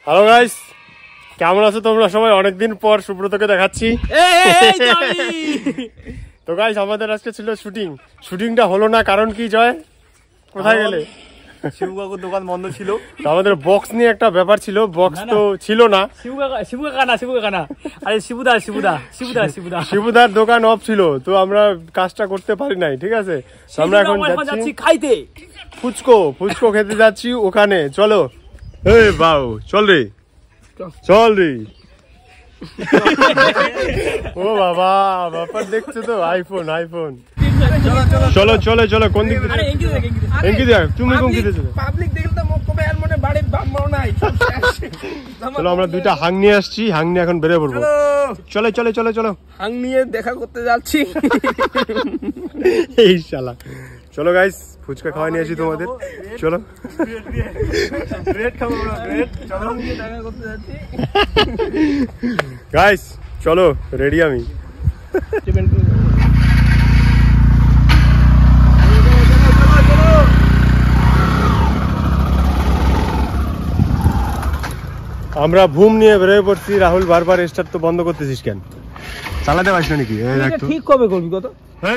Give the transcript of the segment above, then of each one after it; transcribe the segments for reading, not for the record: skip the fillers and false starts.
Hello guys, কেমন আছো তোমরা সবাই? অনেকদিন পর সুব্রতকে দেখাচ্ছি। তো গাইস, আমাদের আজকে ছিল শুটিংটা হলো না, কারণ কি জয়? কোথায় গেলে? শিবু কাকুর দোকান বন্ধ ছিল। আমাদের বক্স নিয়ে একটা ব্যাপার ছিল, বক্স তো ছিল না। শিবুদার দোকান অফ ছিল, তো আমরা কাজটা করতে পারি নাই। ঠিক আছে, আমরা এখন যাচ্ছি খাইতে, ফুচকো খেতে যাচ্ছি ওখানে। চলো এই বাউ, চল রে। ও বাবা, ব্যাপার দেখছো তো? আইফোন চলো চলো চলো। কোন দিক তুমি কোন দিকে? চলো, আমরা দুইটা হাং নিয়ে আসছি, হাং নিয়ে এখন বেরিয়ে পড়বো। চলো চলো চলো চলো, হাং নিয়ে দেখা করতে যাচ্ছি। এই শালা, চলো গাইস, ফুচকা খাওয়া নিয়ে আসি তোমাদের। চলো গাইস, চলো, রেডি আমি। আমরা ভুম নিয়ে বেরোয় পড়ছি। রাহুল বারবার স্টার্ট তো বন্ধ করতেছিস কেন? চালাতে পারিস না নাকি? ঠিক কবে করবি? কত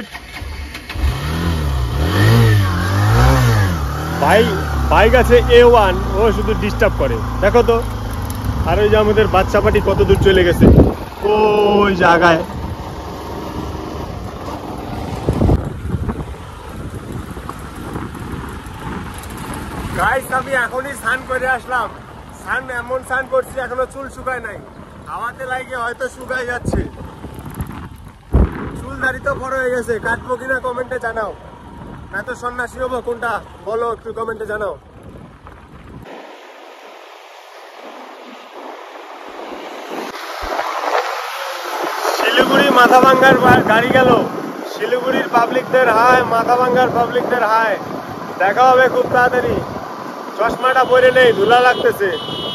বাইক আছে A1, ও শুধু ডিস্টার্ব করে, দেখো তো। আর ওই যে আমাদের বাচ্চা পাটি কত দূর চলে গেছে ওই জায়গায়। গাইস, আমি এখনই স্নান করে আসলাম। এমন স্নান করছি, এখনো চুল শুকায় নাই। হাওয়াতে লাগে হয়তো শুকায় যাচ্ছে। চুল দাড়ি তো বড় হয়ে গেছে, কাটবো কিনা কমেন্টে জানাও। এত সন্ন্যাসী হবো কোনটা বলো, একটু কমেন্টে জানাও। শিলিগুড়ি মাথা ভাঙ্গার গাড়ি গেল। শিলিগুড়ির পাবলিকদের হায়, মাথা ভাঙ্গার পাবলিকদের হায়। দেখা হবে খুব তাড়াতাড়ি। চশমাটা পরে নেই, ধুলা লাগতেছে।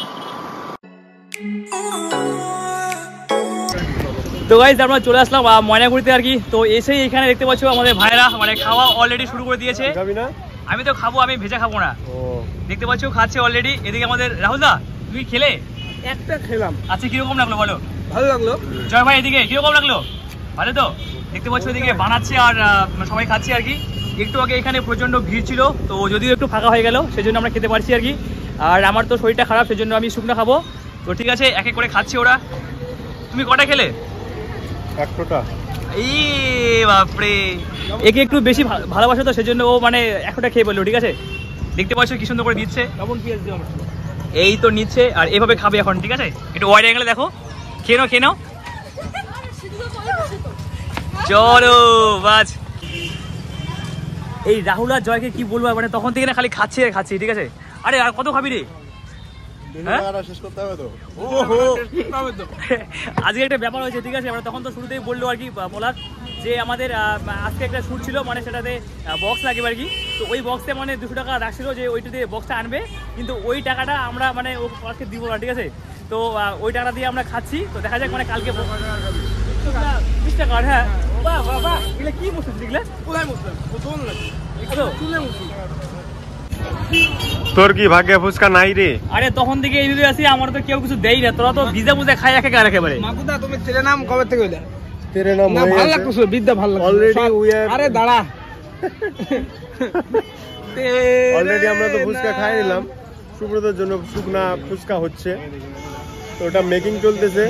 তো গাইস, আমরা চলে আসলাম ময়নাগুড়িতে আর কি। তো এসেই এখানে দেখতে পাচ্ছ আমাদের ভাইরা মানে খাওয়া অলরেডি শুরু করে দিয়েছে। আমি তো খাবো, আমি ভেজা খাবো না। দেখতে পাচ্ছ খাচ্ছে অলরেডি। এদিকে আমাদের রাহুল দা, তুমি খেলে? একটা খেলাম। আচ্ছা, কিরকম লাগলো বলো? ভালো লাগলো। জয় ভাই, এদিকে কিরকম লাগলো? ভালো তো? দেখতে পাচ্ছ এদিকে বানাচ্ছে আর সবাই খাচ্ছে আর কি। একটু আগে এখানে প্রচন্ড ভিড় ছিল, তো যদিও একটু ফাঁকা হয়ে গেল, সেজন্য আমরা খেতে পারছি আর কি। আর আমার তো শরীরটা খারাপ, সেজন্য আমি শুকনো খাবো। তো ঠিক আছে, এক এক করে খাচ্ছে ওরা। তুমি কটা খেলে? একটা। এই বাপরে, একে একটু বেশি ভালোবাসে, তো সেজন্য ও মানে একটা খেয়ে বললো। ঠিক আছে, দেখতে পাচ্ছ কি সুন্দর করে দিচ্ছে। এই তো নিচ্ছে আর এভাবে খাবে এখন। ঠিক আছে, একটু ওয়াইড অ্যাঙ্গেলে দেখো। খেয়ে নাও। চলো বাজ। এই রাহুল আর জয়কে কি বলবো, মানে তখন থেকে না খালি খাচ্ছে। ঠিক আছে, আরে আর কত খাবি রে? আজকে একটা ব্যাপার হয়েছে। ঠিক আছে, আমরা তখন তো শুরুতেই বললো আর কি বলার যে আমাদের আজকে একটা শুট ছিল, মানে সেটাতে বক্স লাগবে আর কি। তো ওই বক্সে মানে 200 টাকা রাখছিল যে ওইটাতে বক্সটা আনবে, কিন্তু ওই টাকাটা আমরা মানে ও আজকে দিব না। ঠিক আছে, তো ওই টাকা দিয়ে আমরা খাচ্ছি। তো দেখা যাক মানে কালকে 20 টাকা। হ্যাঁ, এগুলো কি বসেছিস? তোর কি ভাগ্যে ফুচকা নাই রে? আরে তখন থেকে এই দিদি আসি, আমার তো কেউ কিছু দেই না। তোরা তো ভিজা মুজা খাই একে একেবারে। মাকুদা, তুমি তেরে নাম কবে থেকে হইলা? তেরে নাম না ভালো লাগতেছে, বিদ্যা ভালো লাগছে অলরেডি। আরে দাঁড়া, অলরেডি আমরা তো ফুচকা খাই নিলাম। সুব্রতর জন্য শুকনা ফুচকা হচ্ছে, তো ওটা মেকিং চলতেছে।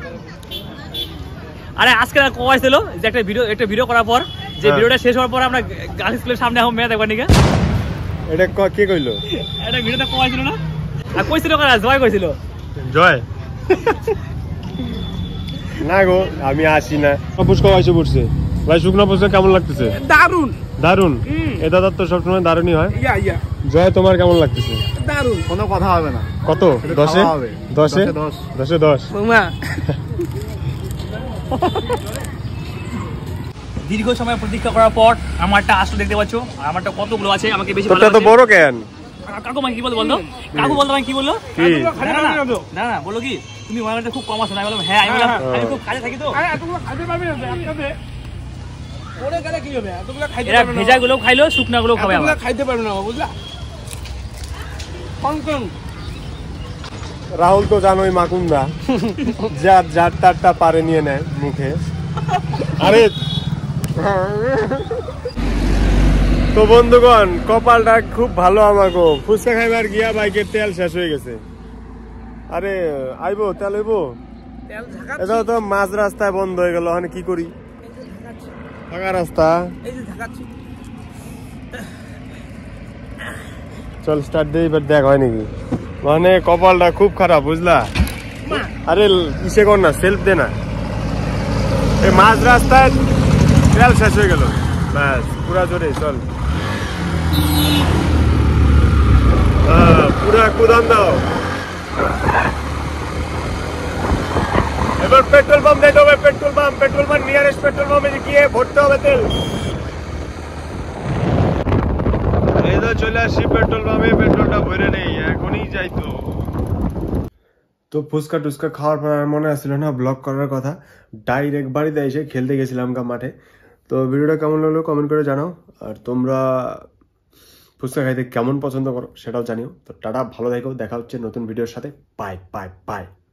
আরে আজকে কয় ছিল যে একটা ভিডিও করার পর, যে ভিডিওটা শেষ হওয়ার পর আমরা গার্লস স্কুলের সামনে এখন মেয়ে দেখবার নিকা। এটা কে কইলো? এটা ভিডিওটা কয় ছিল না? আর কইছিল কারা? জয় কইছিল। জয় না গো, আমি আসি না। ফুচকা আইসে পড়ছে ভাই। শুকনা ফুচকা কেমন লাগতেছে? দারুন। এ দাদার তো সবসময় দারুনই হয়। জয়, তোমার কেমন লাগতেছে? দারুন। কোনো কথা হবে না। কত? 10-এ 10। দীর্ঘ সময় প্রতীক্ষা করার পর আমারটা আসলে দেখতে পাচ্ছ। আর আমারটা কতগুলো আছে, আমাকে বেশি ভালো লাগছে। বড় কেন? কাকু কি বলতো? কাকু বলতো কি বললো? না বলো কি, তুমি ময়নাটা খুব কম আসো না? বললাম হ্যাঁ। আমি খুব কাজে থাকি তো। এরা ভেজা গুলো খাইলো, শুকনা গুলো খাবে। খাইতে পারবে না, বুঝলা? রাহুল তো জানোই মাকুন্দা, যার তারটা পারে নিয়ে নেয় মুখে। আরে তো বন্ধুগণ, কপালটা খুব ভালো আমাকে, ফুচকা খাইবার গিয়া বাইকের তেল শেষ হয়ে গেছে। আরে আইবো তেল হইবো, এটাও তো মাঝ রাস্তায় বন্ধ হয়ে গেল, কি করি? ফাঁকা রাস্তা, চল স্টার্ট দিয়ে এবার দেখ হয় নাকি। মানে কপালটা খুব খারাপ বুঝলা। আরে ইসে কর না, সেলফ দে না। এই মাঝ রাস্তায় তেল শেষ হয়ে গেল, ব্যাস পুরা জোরে চল, পুরা কুদান দাও। এবার পেট্রোল পাম্প দিতে হবে, পেট্রোল পাম্প নিয়ারেস্ট পেট্রোল পাম্পে গিয়ে ভরতে হবে তেল। এই তো চলে আসি পেট্রোল পাম্পে, পেট্রোলটা ভরে নেই, এখনই যাই। তো ফুচকা টুচকা খাওয়ার পর আর মনে আসছিল না ব্লগ করার কথা, ডাইরেক্ট বাড়িতে এসে খেলতে গেছিলাম মাঠে। তো ভিডিওটা কেমন লাগলো কমেন্ট করে জানাও, আর তোমরা ফুচকা খাইতে কেমন পছন্দ করো সেটাও জানিও। তো টাটা, ভালো থেকো, দেখা হচ্ছে নতুন ভিডিওর সাথে। Bye bye by.